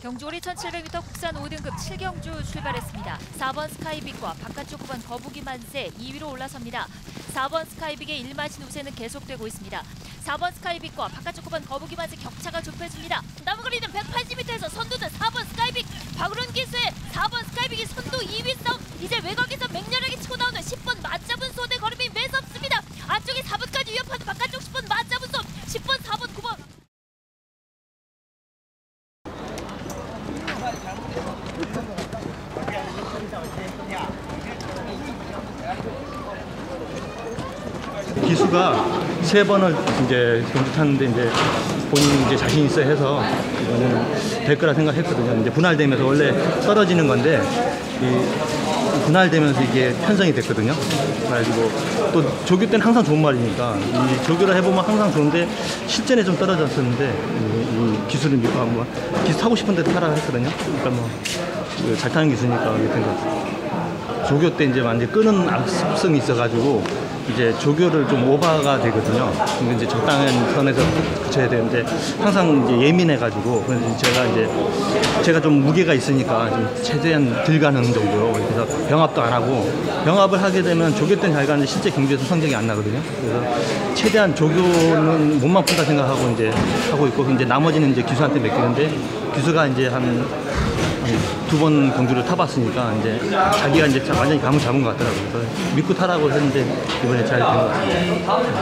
경주오리 1700m 국산 5등급 7경주 출발했습니다. 4번 스카이빅과 바깥쪽 후반 거북이 만세 2위로 올라섭니다. 4번 스카이빅의 일마신 우세는 계속되고 있습니다. 4번 스카이빅과 바깥쪽 후반 거북이 만세 격차가 좁혀집니다. 남은 거리는 180m에서 선두는 4번 스카이빅. 박우른 기수의 4번 스카이빅이 선두 2위 싸움. 이제 외곽에서 맹렬하게 치고 나오는 10번 맞잡은 손의 걸음이 매섭습니다. 안쪽에 4번까지 위협하는 바깥쪽 10번 맞잡은 손. 10번, 4번, 9번. 기수가 3번을 이제 경주 탔는데 이제 본인이 이제 자신 있어 해서 이거는 될 거라 생각했거든요. 이제 분할되면서 원래 떨어지는 건데 이 분할되면서 이게 편성이 됐거든요. 그래가지고 또 조교 때는 항상 좋은 말이니까 이 조교를 해보면 항상 좋은데 실전에 좀 떨어졌었는데 이 기수를 믿고 한번 기수 타고 싶은데 타라 했거든요. 그러니까 뭐 잘 타는 기수니까 이렇게 된 것 같아요. 조교 때 이제 완전 끄는 악습성이 있어가지고 이제 조교를 좀 오버가 되거든요. 근데 이제 적당한 선에서 붙여야 되는데 항상 이제 예민해가지고 그래서 제가 좀 무게가 있으니까 좀 최대한 덜 가는 정도로 그래서 병합도 안 하고 병합을 하게 되면 조교 때는 잘 가는데 실제 경주에서 성적이 안 나거든요. 그래서 최대한 조교는 몸만 푼다 생각하고 이제 하고 있고 이제 나머지는 이제 기수한테 맡기는데 기수가 이제 한 2번 경주를 타봤으니까 이제 자기가 이제 완전히 감을 잡은 것 같더라고요. 그래서 믿고 타라고 했는데 이번에 잘 된 것 같습니다.